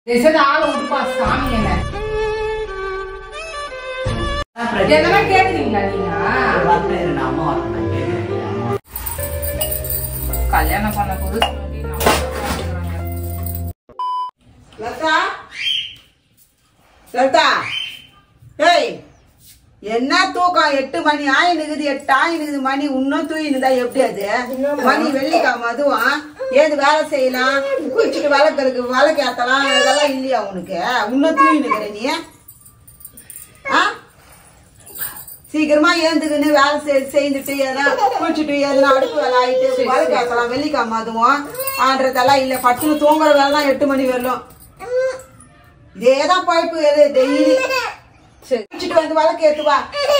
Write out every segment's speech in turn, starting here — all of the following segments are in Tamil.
ஆளை விட்டுப்பா சாமி என்ன எதெல்லாம் கேக்குறீங்களா நீங்க? கல்யாணம் பண்ண போது என்ன தூக்கம் 8 மணி ஆயினுக்குது 8 ஆயினுக்குது மணி இன்னும் தூயினுதா எப்படி அது மணி வெள்ளிக்காம அதுவும் ஏது வேலை செய்யலாம் குளிச்சுட்டு விளக்கு ஏத்தலாம் இதெல்லாம் இல்லையா உனக்கு இன்னும் தூயினுக்குற நீ சீக்கிரமா ஏந்துக்குன்னு வேலை செய்துட்டு எதனா குளிச்சுட்டு எதனா அடுப்பு வேலை ஆயிட்டு விளக்கு ஏத்தலாம் வெள்ளிக்காம அதுவும் ஆன்றதெல்லாம் இல்ல பட்டுன்னு தூங்குற வேலை தான் 8 மணி வரலாம் இதேதான் பைப்பு டெய்லி குளிச்சுட்டு வந்து விளக்கு ஏத்துவா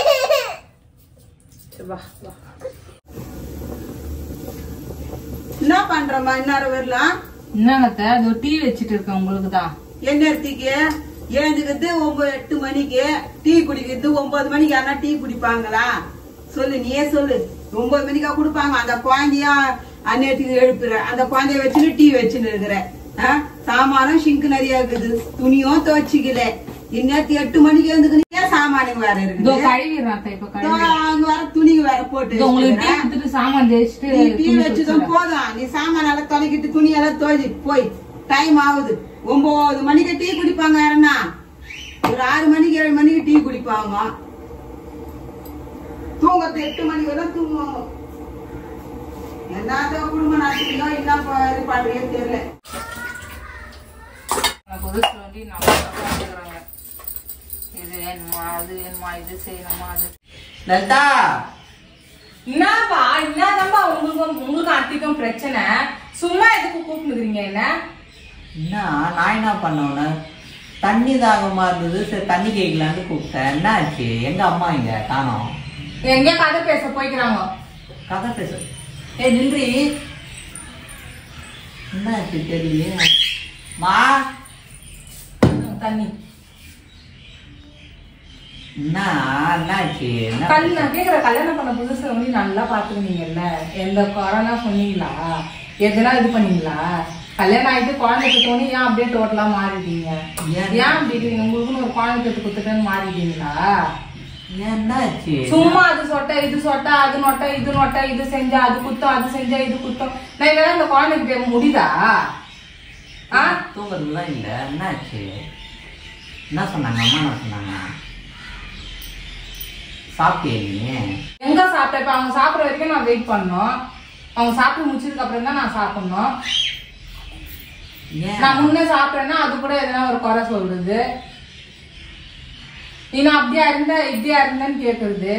என்ன பண்றமா இந்நேரம் வரலாம் என்னங்கத்த அது டீ வச்சிட்டு இருக்கேன் உங்களுக்கு தான் எந்நேரத்துக்கு ஏந்துக்கிறது 8 மணிக்கு டீ குடிக்கிறது 9 மணிக்கு ஆனா டீ குடிப்பாங்களா சொல்லு நீயே சொல்லு 9 மணிக்கா குடிப்பாங்க அந்த குழந்தையா அந்நேரத்துக்கு எழுப்புற அந்த குழந்தைய வச்சுன்னு டீ வச்சுன்னு இருக்கிற சாமானும் சிங்க் நிறைய இருக்குது துணியும் துவச்சிக்கல இந்நேரத்து 8 மணிக்கு எழுந்துக்கு சாமானு வேற இருக்குது அங்க வேற துணி வேற போட்டு சாமான் டீ வச்சுதான் போதும் நீ சாமான எல்லாம் தொலைக்கிட்டு துணி எல்லாம் துவச்சி போய் டைம் ஆகுது 9 மணிக்கு டீ குடிப்பாங்க யாருன்னா ஒரு 6 மணிக்கு 7 மணிக்கு டீ குடிப்பாங்க தூங்கறது 8 மணி வரை தூங்குவாங்க என்னத்த குடும்பம் நடத்தியோ என்ன பண்றீங்க தெரியல இது வேணுமா அது வேணுமா இது செய்யணுமா அது லலிதா என்னப்பா என்னதான்பா உங்களுக்கு அத்திக்கும் பிரச்சனை சும்மா எதுக்கு கூப்பிட்டுக்கிறீங்க என்ன நான் என்ன பண்ண தண்ணி தாகமா இருந்தது சரி தண்ணி கேட்கலான்னு கூப்பிட்டேன் என்ன ஆச்சு எங்க அம்மா இங்க காணோம் எங்க கதை பேச போய்க்கிறாங்க கதை பேச நின்றி என்ன ஆச்சு தெரியல மா தண்ணி என்னாச்சு நான் கேக்குற கல்யாணம் பண்ண புதுசுல வந்து நல்லா பாத்துக்கினீங்கல்ல எந்த கொரோனா சொன்னீங்களா எதுனா இது பண்ணீங்களா கல்யாணம் ஆயிட்டு குழந்தை பெற்றோன்னு ஏன் அப்படியே டோட்டலா மாறிட்டீங்க ஏன் அப்படி இருக்கீங்க உங்களுக்குன்னு ஒரு குழந்தை பெற்று குத்துட்டேன்னு மாறிட்டீங்களா என்னாச்சு சும்மா அது சொட்ட இது சொட்ட அது நொட்ட இது நொட்ட இது செஞ்சா அது குத்தம் அது செஞ்சா இது குத்தம் நான் இதெல்லாம் இந்த குழந்தைக்கு முடியுதா தூங்குறதுலாம் இல்ல என்னாச்சு என்ன சொன்னாங்க அம்மா என்ன சொன்னாங்க சாப்பிட்டியா நீ எங்க சாப்பிட்டேன் இப்ப அவங்க சாப்பிட்ற வரைக்கும் நான் வெயிட் பண்ணணும் அவங்க சாப்பிட்டு முடிச்சதுக்கு அப்புறம் தான் நான் சாப்பிடணும் நான் முன்னே சாப்பிட்டேன்னா அது கூட எதனா ஒரு குறை சொல்றது நீ நான் அப்படியா இருந்த இப்படியா இருந்தேன்னு கேக்குறது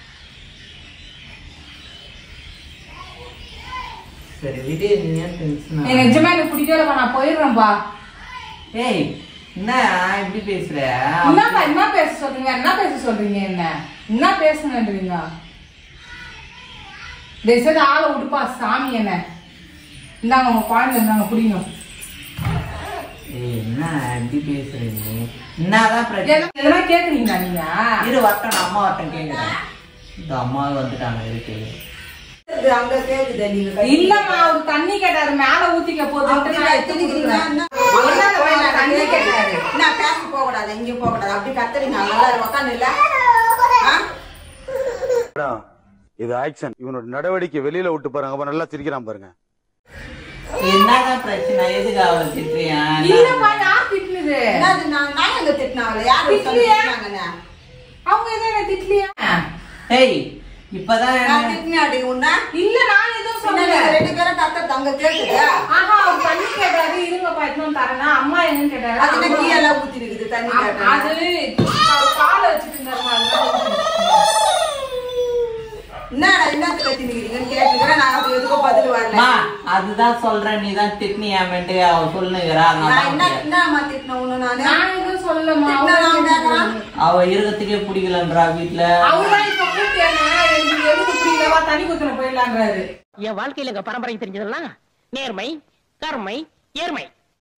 சரி விடு நீ நிஜமா எனக்கு பிடிக்கலப்பா நான் போயிடுறேன்பா ஏய் என்ன இப்படி பேசுற என்னப்பா என்ன பேச சொல்றீங்க என்ன பேசுங்கன்றீங்க தேசத்து ஆளை விட்டுப்பா சாமி என்ன இந்தாங்க உங்க குழந்தை இருந்தாங்க பிடிக்கணும் என்ன இப்படி பேசுற நீ என்னதான் பிரச்சனை இதெல்லாம் கேக்குறீங்களா நீங்க இரு வட்டம் அம்மா வட்டம் கேக்குறேன் இந்த அம்மா வந்துட்டாங்க இருக்கு அங்க கேக்குதா நீங்க இல்லம்மா ஒரு தண்ணி கேட்டாரு மேல ஊத்திக்க போதும் தண்ணி கேட்டாரு நான் பேச போக கூடாது எங்கேயும் போக கூடாது அப்படி கத்துறீங்க நல்லா உக்காந்து இல்ல இது ஆக்சன் இவனோட நடவடிக்கை வெளியில விட்டு பாருங்க அப்ப நல்லா சிரிக்கிறான் பாருங்க என்னதான் பிரச்சனை எதுக்கு அவளை திட்டுறியா இல்லம்மா யார் திட்டுனது நான் எங்க திட்டினாங்களே யாரு திட்டினாங்க அவங்க எதுவும் திட்டலையா ஏய் இப்பதான் நான் திட்டினாடி உன்ன இல்ல நான் எதுவும் சொன்னேன் 2 பேரும் கத்த தங்க கேக்குது ஆஹா அவர் தண்ணி கேட்டாரு இருங்க பாய்ச்சணும் தரேன்னா அம்மா என்னன்னு கேட்டாரு அது கீ எல்லாம் ஊத்தி இருக்குது தண்ணி அது பால் வச்சுட்டு இருந்தாருமா என்னத்து கத்தி நிக்கிறீங்கன்னு கேட்டுக்கிறேன் நான் அது எதுக்கும் பதில் வரல அதுதான் சொல்றேன் நீதான் திட்டினியாமேட்டு அவ சொல்லுங்கிறா என்னம்மா திட்டின ஒண்ணு நான் எதுவும் சொல்லமா அவ இருக்கத்துக்கே பிடிக்கலன்றா வீட்டுல அவர்தான் இப்ப கூப்பிட்டேன்னா எனக்கு எதுக்கு பிடிக்கலவா தனி குத்துன போயிடலாங்கிறாரு என் வாழ்க்கையில பரம்பரை தெரிஞ்சதெல்லாம் நேர்மை கருமை ஏர்மை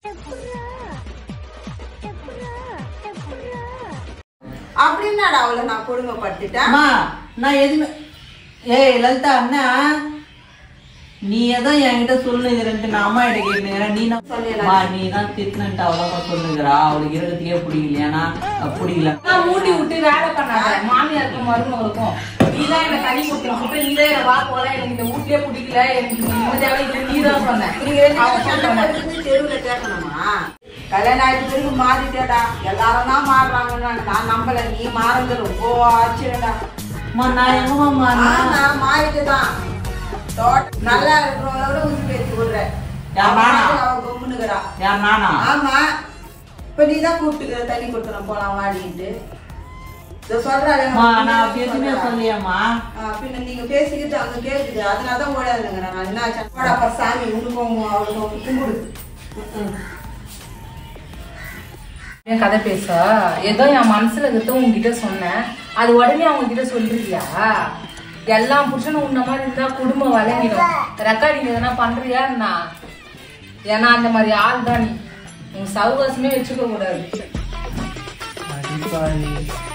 அப்படின்னாடா அவளை நான் கொடுமைப்படுத்திட்டேன் நான் எதுவுமே ஏய் லலிதா அண்ணா நீ ஏதோ என்கிட்ட சொல்லுங்கிறன்ட்டு நான் அம்மா கிட்ட கேட்டுக்கிறேன். நீ தான் திட்டினன்ட்டு அவ்வளோவா சொல்லுங்கிறா. அவளுக்கு இருக்கிறதுக்கே பிடிக்கலையானா பிடிக்கல. மூட்டி விட்டு வேலை பண்ணாத. மாமியாருக்கும் மருமகளுக்கும் நீதான் என்ன தனி கொடுத்து நீதான் என்ன வா போல எனக்கு இந்த வீட்லயே பிடிக்கல எனக்கு நிம்மதியாவே இல்லை நீதான் சொன்ன. தெருவுல கேட்கணுமா? கல்யாணம் ஆயிட்டு பிறகு மாறிட்டேடா. எல்லாரும் தான் மாறுறாங்கன்னு நான் நம்பல. நீ மாறது ரொம்ப ஆச்சரியடா. நான் எங்கம்மா மாறினா? நான் மாறிட்டுதான் நல்லா இருக்கிறவங்களோட ஊசி பேசி விடுறேன். கும்பிடுக்கிறா. ஆமா, இப்ப நீதான் கூப்பிட்டுக்கிற தண்ணி கொடுத்துறேன் போலாம் வாடிட்டு சொல்லியாமா. பின்ன நீங்க பேசிக்கிட்டு அங்க கேக்குது. அதனாலதான் ஓடாதுங்கிறேன் நான். என்ன சாமி உனக்கும் அவளுக்கும் கும்பிடு. என் கதை பேச ஏதோ என் மனசுல இருக்கிறத உங்ககிட்ட சொன்னேன். அது உடனே அவங்க கிட்ட சொல்லிருக்கியா? எல்லாம் புருஷனும் உன்ன மாதிரி இருந்தா குடும்பம் வழங்கிடும். ரெக்கார்டிங் எதனா பண்றியா என்ன? ஏன்னா அந்த மாதிரி ஆள் தான் நீ. உன் சவுகாசமே வச்சுக்க கூடாது.